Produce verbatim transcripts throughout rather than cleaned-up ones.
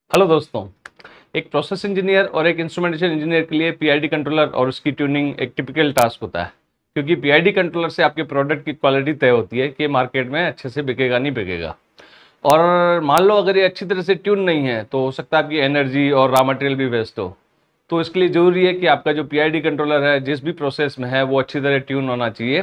Hello दोस्तों, एक process engineer और एक इंस्ट्रूमेंटेशन इंजीनियर के लिए पीआईडी कंट्रोलर और उसकी ट्यूनिंग एक टिपिकल टास्क होता है, क्योंकि पीआईडी कंट्रोलर से आपके प्रोडक्ट की क्वालिटी तय होती है कि मार्केट में अच्छे से बिकेगा नहीं बिकेगा। और मान लो अगर ये अच्छी तरह से ट्यून नहीं है तो हो सकता है आपकी एनर्जी और रॉ मटेरियल भी वेस्ट हो। तो इसके लिए ज़रूरी है कि आपका जो पीआईडी कंट्रोलर है जिस भी प्रोसेस में है वो अच्छी तरह ट्यून होना चाहिए।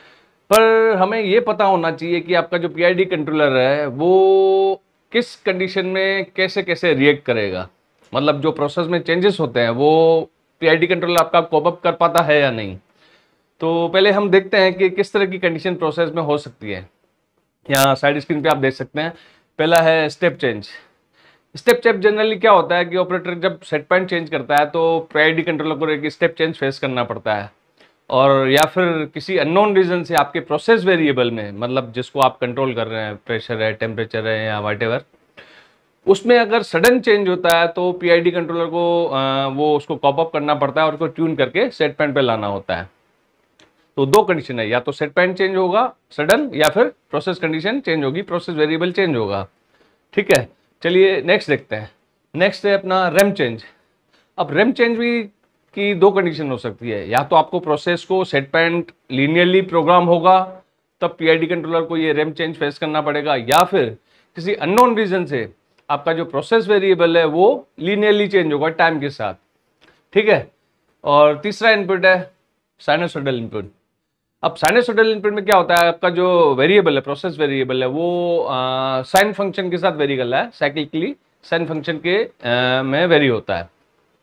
पर हमें ये पता होना चाहिए कि आपका जो पीआईडी कंट्रोलर है वो किस कंडीशन में कैसे कैसे रिएक्ट करेगा, मतलब जो प्रोसेस में चेंजेस होते हैं वो पीआईडी कंट्रोलर आपका कोप अप कर पाता है या नहीं। तो पहले हम देखते हैं कि किस तरह की कंडीशन प्रोसेस में हो सकती है। यहाँ साइड स्क्रीन पे आप देख सकते हैं, पहला है step change. Step change generally क्या होता है कि ऑपरेटर जब सेट पॉइंट चेंज करता है तो पीआईडी कंट्रोलर को एक स्टेप चेंज फेस करना पड़ता है, और या फिर किसी अननोन रीजन से आपके प्रोसेस वेरिएबल में, मतलब जिसको आप कंट्रोल कर रहे हैं, प्रेशर है, टेम्परेचर है या व्हाटएवर, उसमें अगर सडन चेंज होता है तो पीआईडी कंट्रोलर को आ, वो उसको कॉप अप करना पड़ता है और उसको ट्यून करके सेट पॉइंट पे लाना होता है। तो दो कंडीशन है, या तो सेट पॉइंट चेंज होगा सडन, या फिर प्रोसेस कंडीशन चेंज होगी, प्रोसेस वेरिएबल चेंज होगा। ठीक है, चलिए नेक्स्ट देखते हैं। नेक्स्ट है अपना रैम चेंज। अब रैम चेंज भी की दो कंडीशन हो सकती है, या तो आपको प्रोसेस को सेट पॉइंट लीनियरली प्रोग्राम होगा तब पीआईडी कंट्रोलर को ये रैम चेंज फेस करना पड़ेगा, या फिर किसी अननोन रीजन से आपका जो प्रोसेस वेरिएबल है वो लीनियरली चेंज होगा टाइम के साथ। ठीक है, और तीसरा इनपुट है साइनसॉइडल इनपुट। अब साइनसॉइडल इनपुट में क्या होता है, आपका जो वेरिएबल है, प्रोसेस वेरिएबल है, वो साइन फंक्शन के साथ वेरी कर रहा है, साइक्लिकली साइन फंक्शन के आ, में वेरी होता है।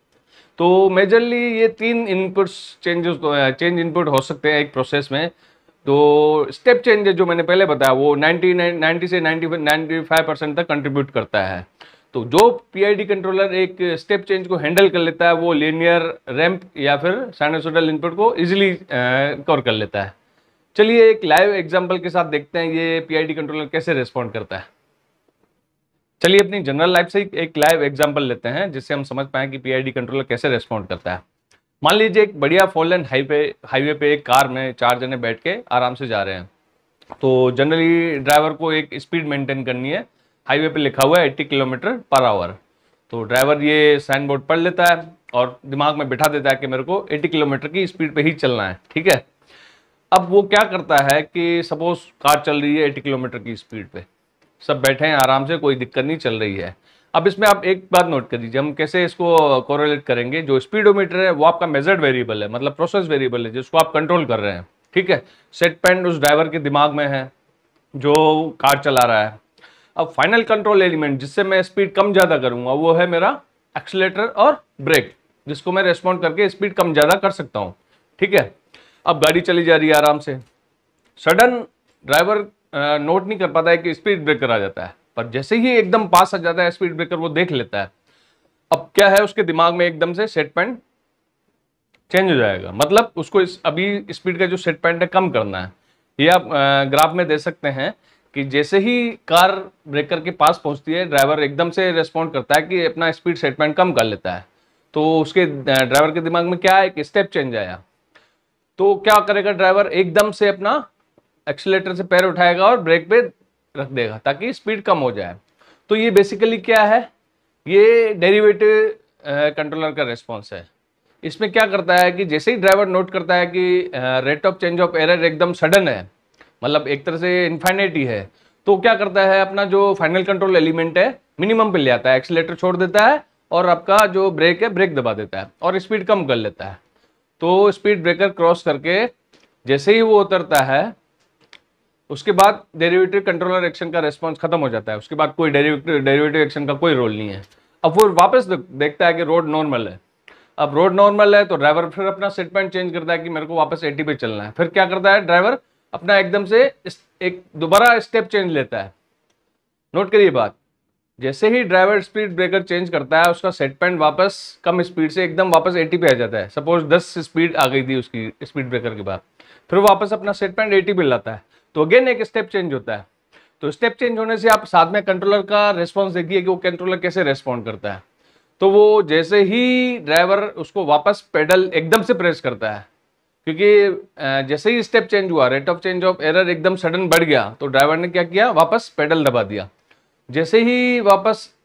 तो मेजरली ये तीन इनपुट्स चेंजेस चेंज इनपुट हो सकते हैं एक प्रोसेस में। तो स्टेप चेंज जो मैंने पहले बताया वो नब्बे नब्बे से पचानवे परसेंट तक कंट्रीब्यूट करता है। तो जो पीआईडी कंट्रोलर एक स्टेप चेंज को हैंडल कर लेता है वो लीनियर रैंप या फिर साइनसॉइडल इनपुट को इजीली कवर कर लेता है। चलिए एक लाइव एग्जांपल के साथ देखते हैं ये पीआईडी कंट्रोलर कैसे रिस्पॉन्ड करता है। चलिए अपनी जनरल लाइफ से एक लाइव एग्जांपल लेते हैं जिससे हम समझ पाएं कि पीआईडी कंट्रोलर कैसे रिस्पॉन्ड करता है। मान लीजिए एक बढ़िया फोर लेन हाईवे हाईवे पे एक कार में चार जने बैठ के आराम से जा रहे हैं। तो जनरली ड्राइवर को एक स्पीड मेंटेन करनी है, हाईवे पे लिखा हुआ है अस्सी किलोमीटर पर आवर। तो ड्राइवर ये साइन बोर्ड पढ़ लेता है और दिमाग में बिठा देता है कि मेरे को अस्सी किलोमीटर की स्पीड पे ही चलना है। ठीक है, अब वो क्या करता है कि सपोज कार चल रही है अस्सी किलोमीटर की स्पीड पे, सब बैठे हैं आराम से, कोई दिक्कत नहीं चल रही है। अब इसमें आप एक बात नोट कर दीजिए, हम कैसे इसको कोरिलेट करेंगे। जो स्पीडोमीटर है वो आपका मेजर्ड वेरिएबल है, मतलब प्रोसेस वेरिएबल है जिसको आप कंट्रोल कर रहे हैं। ठीक है, सेट पॉइंट उस ड्राइवर के दिमाग में है जो कार चला रहा है। अब फाइनल कंट्रोल एलिमेंट जिससे मैं स्पीड कम ज़्यादा करूंगा वो है मेरा एक्सीलेटर और ब्रेक, जिसको मैं रेस्पॉन्ड करके स्पीड कम ज़्यादा कर सकता हूँ। ठीक है, अब गाड़ी चली जा रही है आराम से, सडन ड्राइवर नोट नहीं कर पाता है कि स्पीड ब्रेकर आ जाता है, पर जैसे ही एकदम पास आ जाता है स्पीड ब्रेकर वो देख लेता है। अब क्या है, उसके दिमाग में एकदम से सेट पॉइंट चेंज हो जाएगा, मतलब उसको इस अभी स्पीड का जो सेट पॉइंट है कम करना है। ये आप ग्राफ में देख सकते हैं कि जैसे ही कार ब्रेकर के पास पहुंचती है ड्राइवर एकदम से रेस्पॉन्ड करता है कि अपना स्पीड सेट पॉइंट कम कर लेता है। तो उसके ड्राइवर के दिमाग में क्या है कि स्टेप चेंज आया। तो क्या करेगा ड्राइवर, एकदम से अपना एक्सीलेटर से पैर उठाएगा और ब्रेक पे रख देगा ताकि स्पीड कम हो जाए। तो ये बेसिकली क्या है, ये डेरिवेटिव कंट्रोलर का रिस्पॉन्स है। इसमें क्या करता है कि जैसे ही ड्राइवर नोट करता है कि rate of change of error एकदम सडन है, मतलब एक तरह से इन्फाइनाइट ही है, तो क्या करता है अपना जो फाइनल कंट्रोल एलिमेंट है मिनिमम पे ले आता है, एक्सीलेटर छोड़ देता है और आपका जो ब्रेक है ब्रेक दबा देता है और स्पीड कम कर लेता है। तो स्पीड ब्रेकर क्रॉस करके जैसे ही वो उतरता है उसके बाद डेरिवेटिव कंट्रोलर एक्शन का रेस्पॉन्स खत्म हो जाता है, उसके बाद कोई डेरिवेटिव डेरिवेटिव एक्शन का कोई रोल नहीं है। अब वो वापस देखता है कि रोड नॉर्मल है। अब रोड नॉर्मल है तो ड्राइवर फिर अपना सेट पॉइंट चेंज करता है कि मेरे को वापस अस्सी पे चलना है। फिर क्या करता है ड्राइवर, अपना एकदम से एक दोबारा स्टेप चेंज लेता है। नोट करिए बात, जैसे ही ड्राइवर स्पीड ब्रेकर चेंज करता है उसका सेट पॉइंट वापस कम स्पीड से एकदम वापस अस्सी पे आ जाता है। सपोज दस स्पीड आ गई थी उसकी स्पीड ब्रेकर के बाद, फिर वापस अपना सेट पॉइंट अस्सी पे लाता है। तो अगेन एक स्टेप चेंज होता है। तो स्टेप चेंज होने से आप साथ में कंट्रोलर का रिस्पॉन्स देखिए कि वो कंट्रोलर कैसे रेस्पॉन्ड करता है। तो वो जैसे ही ड्राइवर उसको वापस पेडल एकदम से प्रेस करता है, क्योंकि जैसे ही स्टेप चेंज हुआ, rate of change of error एकदम सडन बढ़ गया, तो ड्राइवर ने क्या किया, वापस पेडल दबा दिया। जैसे ही वापस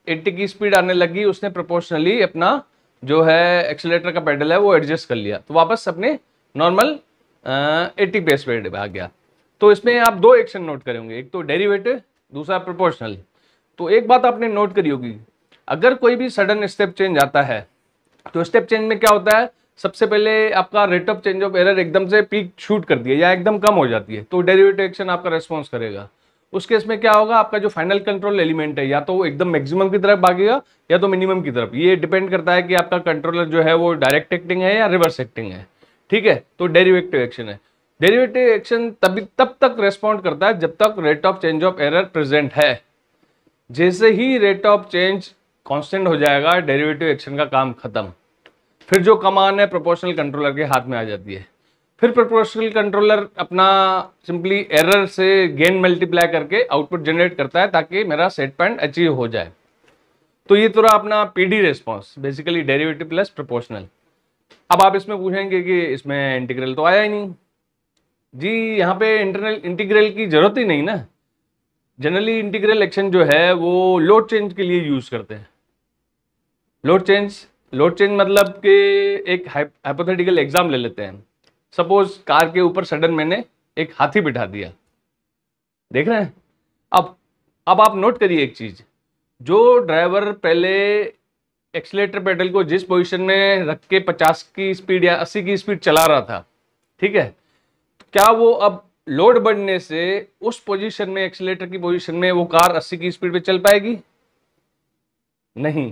अस्सी की स्पीड आने लगी, उसने प्रोपोर्शनली अपना जो है एक्सीलरेटर का पेडल है वो एडजस्ट कर लिया, तो वापस अपने नॉर्मल अस्सी पे स्पीड आ गया। तो इसमें आप दो एक्शन नोट करेंगे, एक तो डेरिवेटिव, दूसरा प्रोपोर्शनल। तो एक बात आपने नोट करी होगी, अगर कोई भी सडन स्टेप चेंज आता है तो स्टेप चेंज में क्या होता है, सबसे पहले आपका rate of change of error एकदम से पीक शूट कर दिया या एकदम कम हो जाती है, तो डेरिवेटिव एक्शन आपका रेस्पॉन्स करेगा। उस केस में क्या होगा, आपका जो फाइनल कंट्रोल एलिमेंट है या तो वो एकदम मैक्सिमम की तरफ भागेगा या तो मिनिमम की तरफ। ये डिपेंड करता है कि आपका कंट्रोलर जो है वो डायरेक्ट एक्टिंग है या रिवर्स एक्टिंग है। ठीक है, तो डेरिवेटिव एक्शन है। डेरिवेटिव एक्शन तभी तब तक रेस्पॉन्ड करता है जब तक rate of change of error present है। जैसे ही रेट ऑफ चेंज कांस्टेंट हो जाएगा, डेरिवेटिव एक्शन का काम खत्म। फिर जो कमान है प्रोपोर्शनल कंट्रोलर के हाथ में आ जाती है। फिर प्रोपोर्शनल कंट्रोलर अपना सिंपली एरर से गेन मल्टीप्लाई करके आउटपुट जनरेट करता है ताकि मेरा सेट पॉइंट अचीव हो जाए। तो ये तो रहा अपना PD response, basically derivative plus proportional. अब आप इसमें पूछेंगे कि इसमें इंटीग्रल तो आया ही नहीं। जी, यहाँ पे इंटरनल इंटीग्रल की जरूरत ही नहीं ना। जनरली इंटीग्रल एक्शन जो है वो लोड चेंज के लिए यूज करते हैं। लोड चेंज लोड चेंज मतलब कि एक हाइपोथेटिकल एग्जाम ले लेते हैं। सपोज कार के ऊपर सडन मैंने एक हाथी बिठा दिया, देख रहे हैं। अब अब आप नोट करिए एक चीज, जो ड्राइवर पहले एक्सीलरेटर पेडल को जिस पोजीशन में रख के पचास की स्पीड या अस्सी की स्पीड चला रहा था, ठीक है, क्या वो अब लोड बढ़ने से उस पोजीशन में, एक्सीलरेटर की पोजीशन में वो कार अस्सी की स्पीड पे चल पाएगी? नहीं,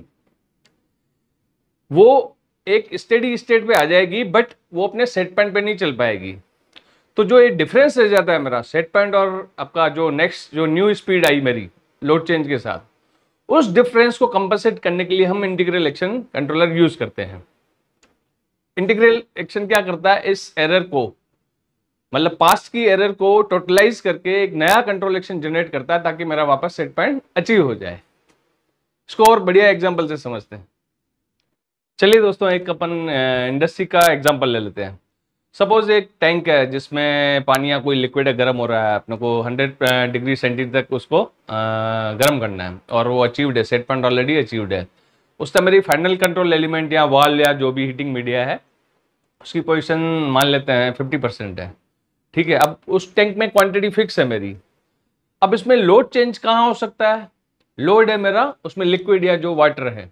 वो एक स्टेडी स्टेट पे आ जाएगी, बट वो अपने सेट पॉइंट पे नहीं चल पाएगी। तो जो ये डिफरेंस रह जाता है मेरा सेट पॉइंट और आपका जो नेक्स्ट जो न्यू स्पीड आई मेरी लोड चेंज के साथ, उस डिफरेंस को कंपनसेट करने के लिए हम इंटीग्रल एक्शन कंट्रोलर यूज करते हैं। इंटीग्रल एक्शन क्या करता है, इस एरर को, मतलब पास्ट की एरर को टोटलाइज करके एक नया कंट्रोल एक्शन जनरेट करता है ताकि मेरा वापस सेट पॉइंट अचीव हो जाए। इसको और बढ़िया एग्जांपल से समझते हैं। चलिए दोस्तों, एक अपन इंडस्ट्री का एग्जांपल ले लेते हैं। सपोज एक टैंक है जिसमें पानी या कोई लिक्विड है, गर्म हो रहा है, अपने को हंड्रेड डिग्री सेंटीग्रेड तक उसको गर्म करना है और वो अचीव्ड है, सेट पॉइंट ऑलरेडी अचीव्ड है। उस टाइम मेरी फाइनल कंट्रोल एलिमेंट या वाल या जो भी हीटिंग मीडिया है उसकी पोजीशन मान लेते हैं फिफ्टी परसेंट है। ठीक है, अब उस टैंक में क्वांटिटी फिक्स है मेरी। अब इसमें लोड चेंज कहाँ हो सकता है? लोड है मेरा उसमें लिक्विड या जो वाटर है,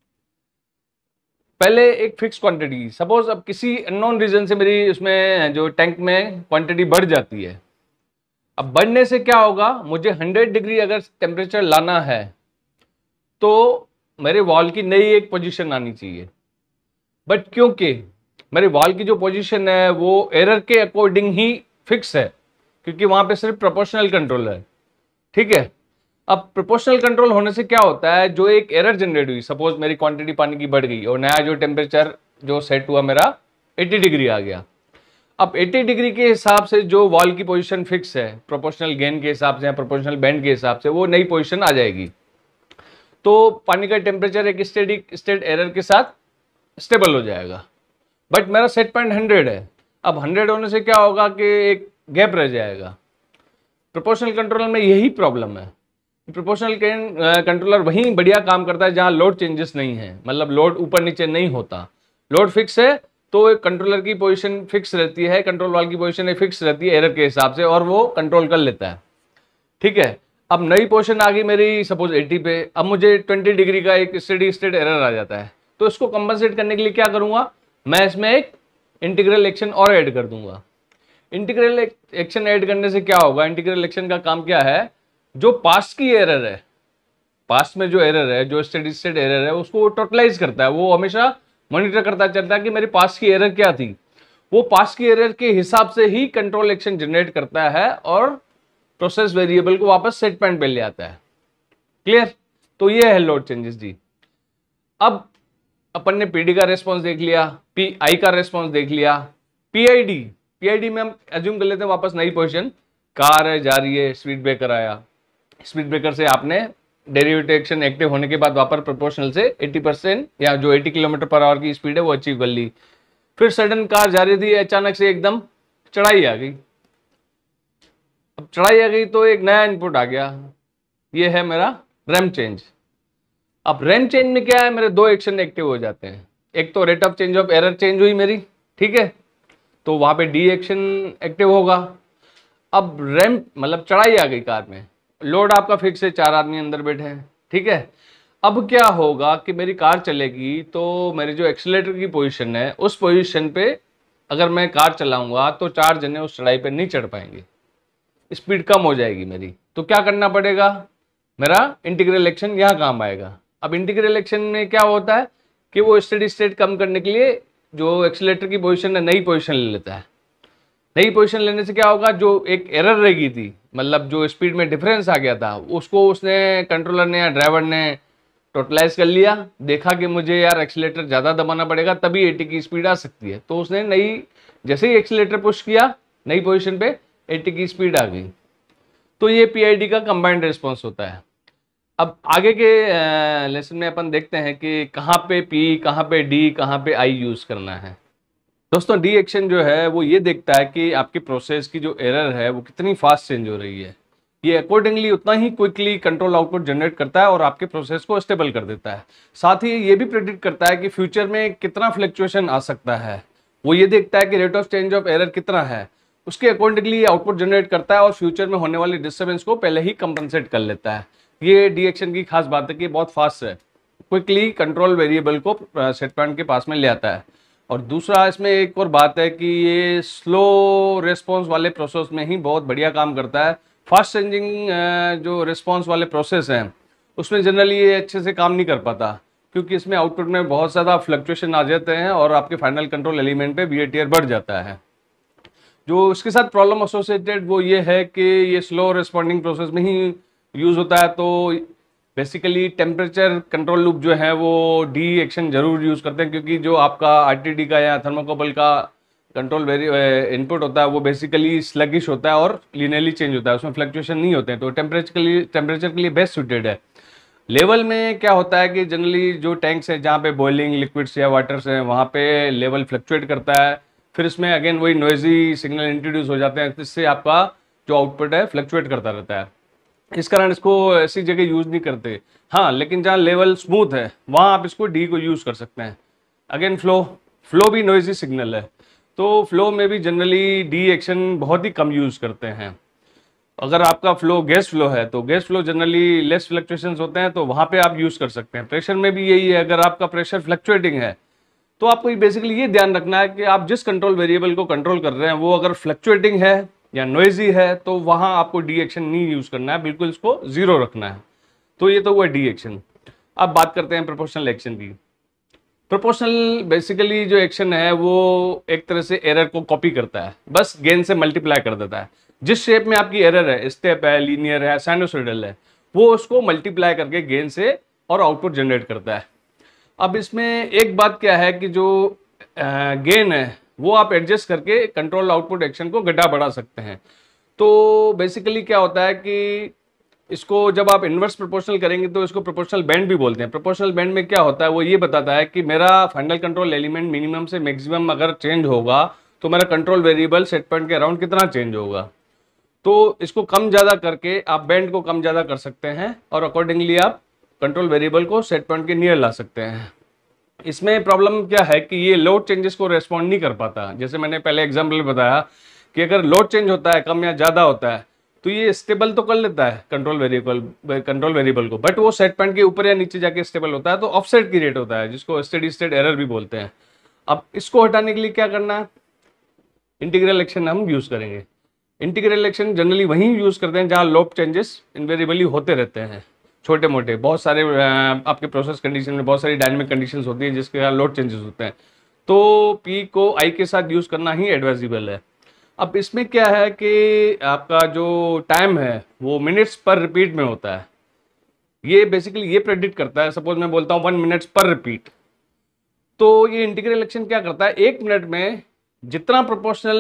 पहले एक फिक्स क्वांटिटी। सपोज अब किसी अननोन रीजन से मेरी उसमें जो टैंक में क्वांटिटी बढ़ जाती है। अब बढ़ने से क्या होगा, मुझे हंड्रेड डिग्री अगर टेम्परेचर लाना है तो मेरे वॉल की नई एक पोजीशन आनी चाहिए। बट क्योंकि मेरे वॉल की जो पोजीशन है वो एरर के अकॉर्डिंग ही फिक्स है, क्योंकि वहां पे सिर्फ प्रोपोर्शनल कंट्रोल है। ठीक है, अब प्रोपोर्शनल कंट्रोल होने से क्या होता है, जो एक एरर जनरेट हुई, सपोज मेरी क्वांटिटी पानी की बढ़ गई और नया जो टेम्परेचर जो सेट हुआ मेरा अस्सी डिग्री आ गया। अब अस्सी डिग्री के हिसाब से जो वॉल की पोजीशन फिक्स है, प्रोपोर्शनल गेन के हिसाब से या प्रोपोर्शनल बेंड के हिसाब से वो नई पोजीशन आ जाएगी। तो पानी का टेम्परेचर एक स्टेडी स्टेट एरर के साथ स्टेबल हो जाएगा। बट मेरा सेट पॉइंट हंड्रेड है। अब हंड्रेड होने से क्या होगा कि एक गैप रह जाएगा। प्रोपोर्शनल कंट्रोलर में यही प्रॉब्लम है। प्रोपोर्शनल कंट्रोलर वहीं बढ़िया काम करता है जहां लोड चेंजेस नहीं है, मतलब लोड ऊपर नीचे नहीं होता। लोड फिक्स है तो कंट्रोलर की पोजीशन फिक्स रहती है, कंट्रोल वाल की पोजीशन फिक्स रहती है एरर के हिसाब से और वो कंट्रोल कर लेता है। ठीक है, अब नई पोजीशन आ गई मेरी सपोज अस्सी पे, अब मुझे ट्वेंटी डिग्री का एक स्टेडी स्टेट एरर आ जाता है। तो इसको कंपनसेट करने के लिए क्या करूंगा, मैं इसमें एक इंटीग्रल एक्शन और ऐड कर दूंगा। इंटीग्रल एक्शन ऐड करने से क्या होगा, इंटीग्रल एक्शन का काम क्या है, जो पास्ट की एरर है, पास्ट में जो एरर है, जो स्टेडी स्टेट एरर है, उसको टोटलाइज करता है। वो हमेशा मॉनिटर करता चलता है कि मेरी पास्ट की एरर क्या थी। वो पास्ट की एरर के हिसाब से ही कंट्रोल एक्शन जनरेट करता है और प्रोसेस वेरिएबल को वापस सेट पॉइंट पे ले आता है। क्लियर? तो ये है लोड चेंजेस जी। अब अपन ने पीडी का रेस्पॉन्स देख लिया, पीआई का रेस्पॉन्स देख लिया, पीआईडी पीआईडी में हम एज्यूम कर लेते हैं वापस नई पोजीशन, कार है, जा रही है, स्पीड ब्रेकर आया, स्पीड ब्रेकर से आपने डेरिवेटिव एक्शन एक्टिव होने के बाद वापस प्रोपोर्शनल से अस्सी परसेंट या जो अस्सी किलोमीटर पर आवर की स्पीड है वो अचीव कर ली। फिर सडन कार जा रही थी, अचानक से एकदम चढ़ाई आ गई। अब चढ़ाई आ गई तो एक नया इनपुट आ गया, ये है मेरा रैम चेंज। अब रैंप चेंज में क्या है, मेरे दो एक्शन एक्टिव हो जाते हैं। एक तो rate of change of error change हुई मेरी, ठीक है, तो वहां पे डी एक्शन एक्टिव होगा। अब रैंप मतलब चढ़ाई आ गई कार में, लोड आपका फिक्स है, चार आदमी अंदर बैठे हैं, ठीक है। अब क्या होगा कि मेरी कार चलेगी तो मेरी जो एक्सीलरेटर की पोजीशन है उस पोजीशन पे अगर मैं कार चलाऊंगा तो चार जने उस चढ़ाई पे नहीं चढ़ पाएंगे, स्पीड कम हो जाएगी मेरी। तो क्या करना पड़ेगा, मेरा इंटीग्रल एक्शन यहाँ काम आएगा। अब इंटीग्रल एक्शन में क्या होता है कि वो स्टेडी स्टेट कम करने के लिए जो एक्सीलरेटर की पोजीशन है नई पोजीशन ले लेता है। नई पोजीशन लेने से क्या होगा, जो एक एरर रह गई थी, मतलब जो स्पीड में डिफरेंस आ गया था, उसको उसने कंट्रोलर ने या ड्राइवर ने टोटलाइज कर लिया, देखा कि मुझे यार एक्सीलरेटर ज़्यादा दबाना पड़ेगा तभी एटी की स्पीड आ सकती है, तो उसने नई जैसे ही एक्सीलरेटर पुश किया नई पोजीशन पे एटी की स्पीड आ गई। तो ये पीआईडी का कंबाइंड रिस्पॉन्स होता है। अब आगे के लेसन में अपन देखते हैं कि कहाँ पे पी, कहाँ पे डी, कहाँ पे आई यूज़ करना है। दोस्तों डी एक्शन जो है वो ये देखता है कि आपकी प्रोसेस की जो एरर है वो कितनी फास्ट चेंज हो रही है। ये अकॉर्डिंगली उतना ही क्विकली कंट्रोल आउटपुट जनरेट करता है और आपके प्रोसेस को स्टेबल कर देता है। साथ ही ये भी प्रेडिक्ट करता है कि फ्यूचर में कितना फ्लक्चुएशन आ सकता है। वो ये देखता है कि rate of change of error कितना है, उसके अकॉर्डिंगली आउटपुट जनरेट करता है और फ्यूचर में होने वाली डिस्टर्बेंस को पहले ही कंपनसेट कर लेता है। ये डी एक्शन की खास बात है कि बहुत फास्ट है, क्विकली कंट्रोल वेरिएबल को सेट पॉइंट के पास में ले आता है। और दूसरा इसमें एक और बात है कि ये स्लो रिस्पॉन्स वाले प्रोसेस में ही बहुत बढ़िया काम करता है। फास्ट चेंजिंग जो रिस्पॉन्स वाले प्रोसेस हैं उसमें जनरली ये अच्छे से काम नहीं कर पाता, क्योंकि इसमें आउटपुट में बहुत ज़्यादा फ्लक्चुएशन आ जाते हैं और आपके फाइनल कंट्रोल एलिमेंट पे वीएटीआर बढ़ जाता है। जो इसके साथ प्रॉब्लम एसोसिएटेड वो ये है कि ये स्लो रिस्पॉन्डिंग प्रोसेस में ही यूज़ होता है, तो बेसिकली टेम्परेचर कंट्रोल लूप जो है वो डी एक्शन जरूर यूज़ करते हैं, क्योंकि जो आपका आरटीडी का या थर्मोकपल का कंट्रोल वेरी इनपुट होता है वो बेसिकली स्लगिश होता है और लीनियरली चेंज होता है, उसमें फ्लक्चुएशन नहीं होते हैं, तो टेम्परेचर के लिए टेम्परेचर के लिए बेस्ट सूटेड है। लेवल में क्या होता है कि जनरली जो टैंक्स है जहाँ पे बॉइलिंग लिक्विड्स या वाटर्स हैं वहाँ पे लेवल फ्लक्चुएट करता है, फिर इसमें अगेन वही नॉइजी सिग्नल इंट्रोड्यूस हो जाते हैं, जिससे आपका जो आउटपुट है फ्लक्चुएट करता रहता है। इस कारण इसको ऐसी जगह यूज़ नहीं करते। हाँ, लेकिन जहाँ लेवल स्मूथ है वहाँ आप इसको डी को यूज़ कर सकते हैं। अगेन फ्लो फ्लो भी नॉइजी सिग्नल है, तो फ्लो में भी जनरली डी एक्शन बहुत ही कम यूज़ करते हैं। अगर आपका फ्लो गैस फ्लो है तो gas flow generally less fluctuations होते हैं, तो वहाँ पे आप यूज़ कर सकते हैं। प्रेशर में भी यही है, अगर आपका प्रेशर फ्लक्चुएटिंग है तो आपको बेसिकली ये ध्यान रखना है कि आप जिस कंट्रोल वेरिएबल को कंट्रोल कर रहे हैं वो अगर फ्लक्चुएटिंग है या नॉइजी है तो वहाँ आपको डी एक्शन नहीं यूज़ करना है, बिल्कुल इसको जीरो रखना है। तो ये तो हुआ डी एक्शन। अब बात करते हैं प्रोपोर्शनल एक्शन की। प्रोपोर्शनल बेसिकली जो एक्शन है वो एक तरह से एरर को कॉपी करता है, बस गेन से मल्टीप्लाई कर देता है। जिस शेप में आपकी एरर है, स्टेप है, लीनियर है, साइनोसॉइडल है, वो उसको मल्टीप्लाई करके गेन से और आउटपुट जनरेट करता है। अब इसमें एक बात क्या है कि जो गेन है वो आप एडजस्ट करके कंट्रोल आउटपुट एक्शन को घटा बढ़ा सकते हैं। तो बेसिकली क्या होता है कि इसको जब आप इन्वर्स प्रोपोर्शनल करेंगे तो इसको प्रोपोर्शनल बैंड भी बोलते हैं। प्रोपोर्शनल बैंड में क्या होता है, वो ये बताता है कि मेरा फाइनल कंट्रोल एलिमेंट मिनिमम से मैक्सिमम अगर चेंज होगा तो मेरा कंट्रोल वेरिएबल सेट पॉइंट के अराउंड कितना चेंज होगा। तो इसको कम ज़्यादा करके आप बैंड को कम ज़्यादा कर सकते हैं और अकॉर्डिंगली आप कंट्रोल वेरिएबल को सेट पॉइंट के नियर ला सकते हैं। इसमें प्रॉब्लम क्या है कि ये लोड चेंजेस को रेस्पॉन्ड नहीं कर पाता। जैसे मैंने पहले एग्जाम्पल बताया कि अगर लोड चेंज होता है, कम या ज़्यादा होता है, तो ये स्टेबल तो कर लेता है कंट्रोल वेरिएबल कंट्रोल वेरिएबल को, बट वो सेट पॉइंट के ऊपर या नीचे जाके स्टेबल होता है, तो ऑफसेट की रेट होता है, जिसको स्टेडी स्टेट एरर भी बोलते हैं। अब इसको हटाने के लिए क्या करना है, इंटीग्रल एक्शन हम यूज़ करेंगे। इंटीग्रल एक्शन जनरली वहीं यूज़ करते हैं जहाँ लोड चेंजेस इनवेरिएबली होते रहते हैं, छोटे मोटे। बहुत सारे आपके प्रोसेस कंडीशन में बहुत सारी डायनेमिक कंडीशंस होती है जिसके यहाँ लोड चेंजेस होते हैं, तो पी को आई के साथ यूज़ करना ही एडवाइजेबल है। अब इसमें क्या है कि आपका जो टाइम है वो मिनट्स पर रिपीट में होता है। ये बेसिकली ये प्रेडिक्ट करता है, सपोज मैं बोलता हूँ वन मिनट्स पर रिपीट, तो ये इंटीग्रल एक्शन क्या करता है, एक मिनट में जितना प्रोपोर्शनल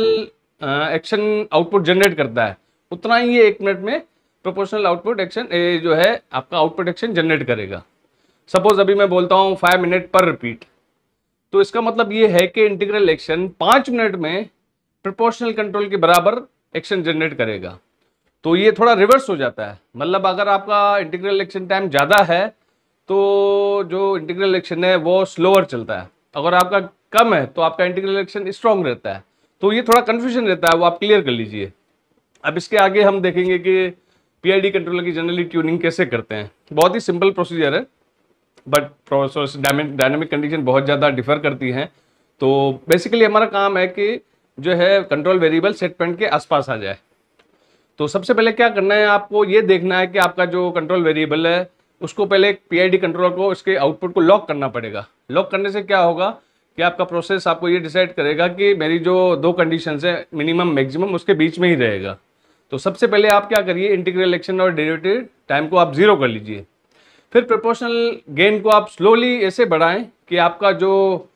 एक्शन आउटपुट जनरेट करता है उतना ही ये एक मिनट में प्रोपोर्शनल आउटपुट एक्शन जो है आपका आउटपुट एक्शन जनरेट करेगा। सपोज अभी मैं बोलता हूँ फाइव मिनट पर रिपीट, तो इसका मतलब ये है कि इंटीग्रल एक्शन पाँच मिनट में प्रोपोर्शनल कंट्रोल के बराबर एक्शन जनरेट करेगा। तो ये थोड़ा रिवर्स हो जाता है, मतलब अगर आपका इंटीग्रल एक्शन टाइम ज़्यादा है तो जो इंटीग्रल एक्शन है वो स्लोअर चलता है, अगर आपका कम है तो आपका इंटीग्रल एक्शन स्ट्रॉन्ग रहता है। तो ये थोड़ा कन्फ्यूजन रहता है, वो आप क्लियर कर लीजिए। अब इसके आगे हम देखेंगे कि पीआईडी कंट्रोलर की जनरली ट्यूनिंग कैसे करते हैं। बहुत ही सिंपल प्रोसीजर है, बट प्रोसेस डायनेमिक कंडीशन बहुत ज़्यादा डिफर करती हैं। तो बेसिकली हमारा काम है कि जो है कंट्रोल वेरिएबल सेट पॉइंट के आसपास आ जाए। तो सबसे पहले क्या करना है, आपको ये देखना है कि आपका जो कंट्रोल वेरिएबल है उसको पहले एक पीआईडी कंट्रोलर को उसके आउटपुट को लॉक करना पड़ेगा। लॉक करने से क्या होगा कि आपका प्रोसेस आपको ये डिसाइड करेगा कि मेरी जो दो कंडीशंस है मिनिमम मैक्सिमम उसके बीच में ही रहेगा। तो सबसे पहले आप क्या करिए, इंटीग्रल एक्शन और डेरिवेटिव टाइम को आप जीरो कर लीजिए। फिर प्रोपोर्शनल गेन को आप स्लोली ऐसे बढ़ाएं कि आपका जो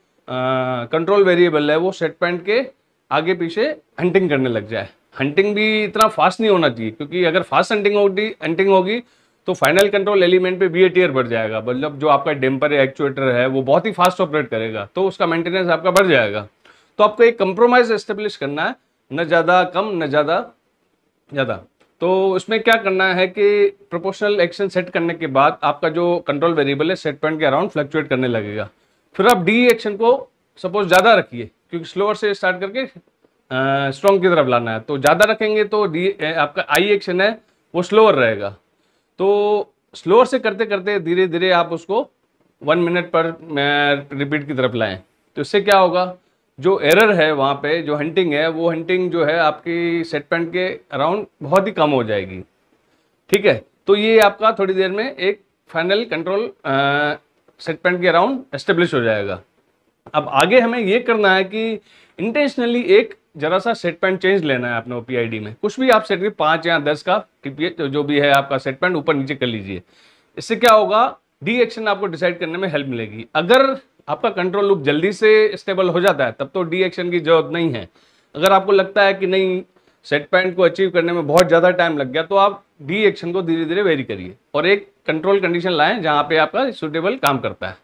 कंट्रोल वेरिएबल है वो सेट पॉइंट के आगे पीछे हंटिंग करने लग जाए। हंटिंग भी इतना फास्ट नहीं होना चाहिए, क्योंकि अगर फास्ट हंटिंग होगी हंटिंग होगी तो फाइनल कंट्रोल एलिमेंट पे वीएटीआर बढ़ जाएगा, मतलब जो आपका डेम्पर या एक्चुएटर है वो बहुत ही फास्ट ऑपरेट करेगा, तो उसका मेंटेनेंस आपका बढ़ जाएगा। तो आपको एक कंप्रोमाइज एस्टेब्लिश करना है, न ज़्यादा कम न ज़्यादा ज़्यादा। तो इसमें क्या करना है कि प्रोपोर्शनल एक्शन सेट करने के बाद आपका जो कंट्रोल वेरिएबल है सेट पॉइंट के अराउंड फ्लक्चुएट करने लगेगा। फिर आप डी एक्शन को सपोज ज़्यादा रखिए, क्योंकि स्लोअर से स्टार्ट करके स्ट्रॉन्ग की तरफ लाना है। तो ज़्यादा रखेंगे तो डी आपका आई एक्शन है वो स्लोअर रहेगा। तो स्लोअर से करते करते धीरे धीरे आप उसको वन मिनट पर रिपीट की तरफ लाएं। तो इससे क्या होगा, जो एरर है वहाँ पे जो हंटिंग है वो हंटिंग जो है आपकी सेट पॉइंट के अराउंड बहुत ही कम हो जाएगी। ठीक है, तो ये आपका थोड़ी देर में एक फाइनल कंट्रोल सेट पॉइंट के अराउंड एस्टेब्लिश हो जाएगा। अब आगे हमें ये करना है कि इंटेंशनली एक जरा सा सेट पॉइंट चेंज लेना है अपने पीआईडी में। कुछ भी आप सेट करिए, पाँच या दस का तो जो भी है आपका सेट पॉइंट ऊपर नीचे कर लीजिए। इससे क्या होगा, डी एक्शन आपको डिसाइड करने में हेल्प मिलेगी। अगर आपका कंट्रोल लूप जल्दी से स्टेबल हो जाता है तब तो डी एक्शन की जरूरत नहीं है। अगर आपको लगता है कि नहीं सेट पॉइंट को अचीव करने में बहुत ज़्यादा टाइम लग गया तो आप डी एक्शन को धीरे धीरे वेरी करिए और एक कंट्रोल कंडीशन लाएं जहाँ पे आपका सूटेबल काम करता है।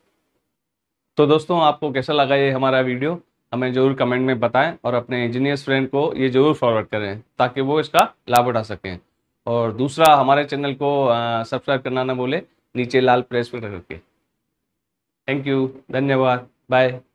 तो दोस्तों, आपको कैसा लगा ये हमारा वीडियो, हमें ज़रूर कमेंट में बताएं और अपने इंजीनियर्स फ्रेंड को ये ज़रूर फॉरवर्ड करें ताकि वो इसका लाभ उठा सकें। और दूसरा, हमारे चैनल को सब्सक्राइब करना ना भूलें, नीचे लाल प्रेस पर करके। थैंक यू, धन्यवाद, बाय।